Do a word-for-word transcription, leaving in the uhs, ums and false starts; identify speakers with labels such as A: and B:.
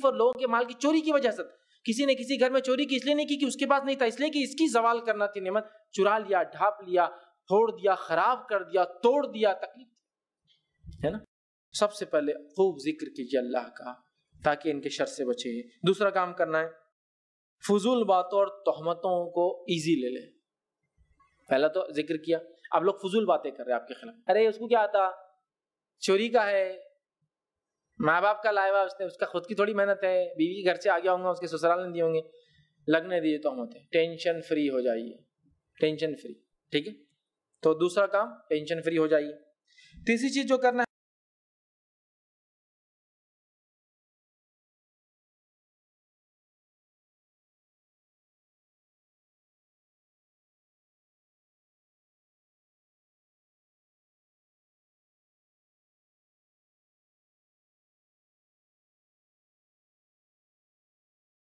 A: تکلیف اور لوگوں کے مال کی چوری کی وجہ سے. کسی نے کسی گھر میں چوری کی اس لیے نہیں کی کہ اس کے پاس نہیں تھا, اس لیے کہ اس کی زوال کرنا تھی نعمت. چرا لیا, ڈھانپ لیا, پھوڑ دیا, خراب کر دیا, توڑ دیا, تکلیف ہے نا. سب سے پہلے خوب ذکر کیجیے اللہ کا تاکہ ان کے شر سے بچے. دوسرا کام کرنا ہے فضول باتوں اور تہمتوں کو ایزی لے لے. پہلا تو ذکر کیا, اب لوگ فضول باتیں کر رہے ہیں آپ کے خلاف. ارے اس کو کیا آتا, چوری کا ہے, ماں باپ کا لایا ہوا اس نے, اس کا خود کی تھوڑی محنت ہے, بیوی گھر سے آ گیا ہوں گا, اس کے سسرال نے دیے ہوں گے, لگنے دیے تہمتیں. ٹینشن فری ہو جائیے, ٹینشن فری. ٹھیک ہے, تو دوسرا کام ٹینشن فری ہو جائیے. تیسری چیز جو کرنا ہے